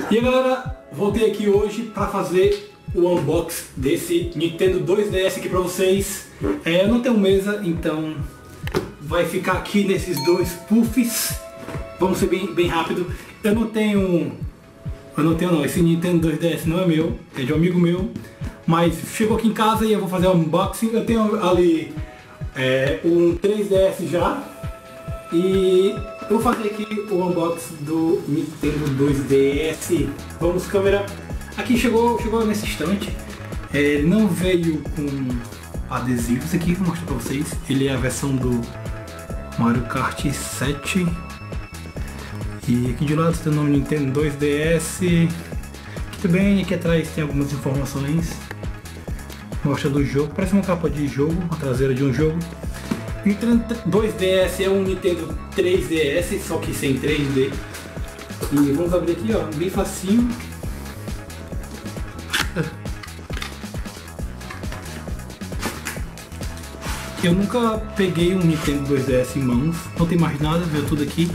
E aí galera, voltei aqui hoje para fazer o unboxing desse Nintendo 2DS aqui para vocês. Eu não tenho mesa, então vai ficar aqui nesses dois puffs. Vamos ser bem rápido. Eu não tenho não, esse Nintendo 2DS não é meu, é de um amigo meu. Mas chegou aqui em casa e eu vou fazer o unboxing. Eu tenho ali um 3DS já. E eu vou fazer aqui o unboxing do Nintendo 2DS. Vamos, câmera. Aqui chegou nesse estante. Ele não veio com adesivos aqui, vou mostrar pra vocês. Ele é a versão do Mario Kart 7. E aqui de lado tem o nome Nintendo 2DS. Aqui também, aqui atrás tem algumas informações. Mostra do jogo, parece uma capa de jogo, a traseira de um jogo. Nintendo 2DS é um Nintendo 3DS, só que sem 3D. E vamos abrir aqui, ó, bem facinho. Eu nunca peguei um Nintendo 2DS em mãos, não tem mais nada, veio tudo aqui.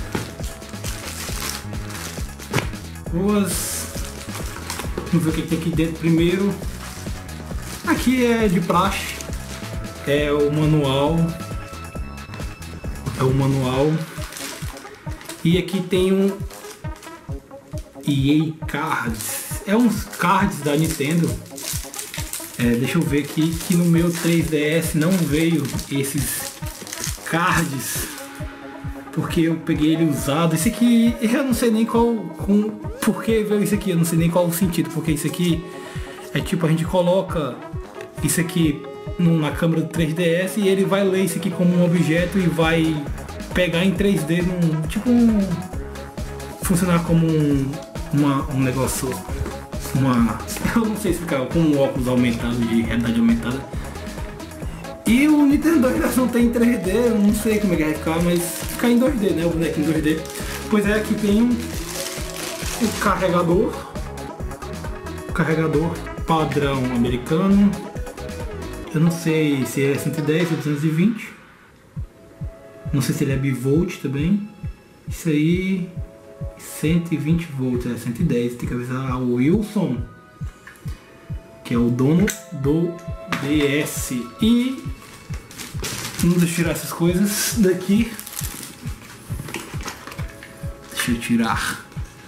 Vamos ver o que tem aqui dentro primeiro. Aqui é de praxe, é o manual. E aqui tem um EA Cards, é uns cards da Nintendo. Deixa eu ver aqui, que no meu 3DS não veio esses cards, porque eu peguei ele usado. Esse aqui, eu não sei nem por que veio isso aqui, eu não sei nem qual o sentido, porque isso aqui é tipo, a gente coloca isso aqui na câmera do 3DS e ele vai ler isso aqui como um objeto e vai pegar em 3D, funcionar como um negócio, eu não sei explicar, com um óculos aumentado, de realidade aumentada. E o Nintendo 2 não tem 3D, eu não sei como é que vai ficar, mas fica em 2D, né, o bonequinho em 2D. Pois é, aqui tem o carregador padrão americano. Eu não sei se é 110 ou 220. Não sei se ele é bivolt também. Isso aí, 120 volts, é 110. Tem que avisar o Wilson, que é o dono do DS. E vamos tirar essas coisas daqui. Deixa eu tirar.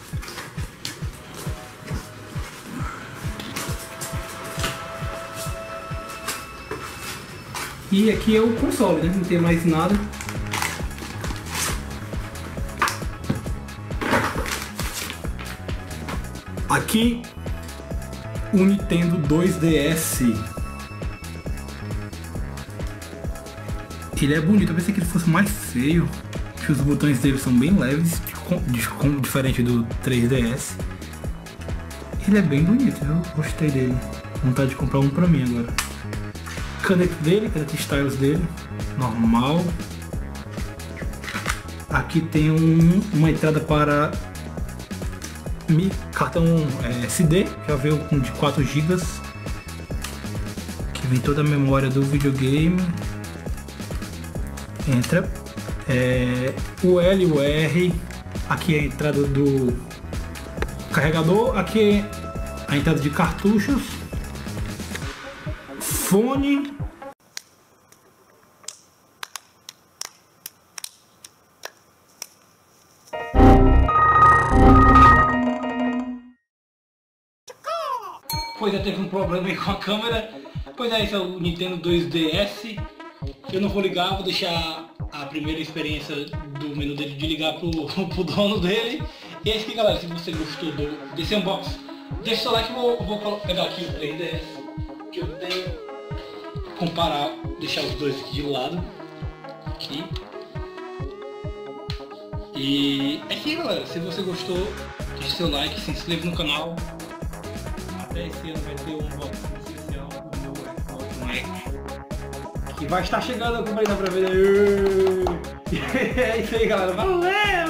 E aqui é o console, né? Não tem mais nada. Aqui o Nintendo 2DS. Ele é bonito, eu pensei que ele fosse mais feio. Que os botões dele são bem leves, diferente do 3DS. Ele é bem bonito, eu gostei dele. Vontade de comprar um pra mim agora. Caneta caneta stylus dele, normal. Aqui tem uma entrada para cartão SD, já veio com de 4 GB. Que vem toda a memória do videogame. Entra o L e o R. Aqui é a entrada do carregador. Aqui é a entrada de cartuchos. Fone. Pois teve um problema aí com a câmera. Pois esse é o Nintendo 2DS. Eu não vou ligar, vou deixar a primeira experiência do menu dele de ligar pro dono dele. E é isso aqui, galera. Se você gostou desse unboxing, deixa o seu like. Eu vou pegar aqui o 3DS que eu tenho. Comparar, deixar os dois aqui de lado. Aqui. E é aqui, galera. Se você gostou, deixa seu like, se inscreva no canal. Até esse ano vai ter um unboxing especial do meu Xbox One, que vai estar chegando, eu comprei na pré-venda. É isso aí, galera. Valeu!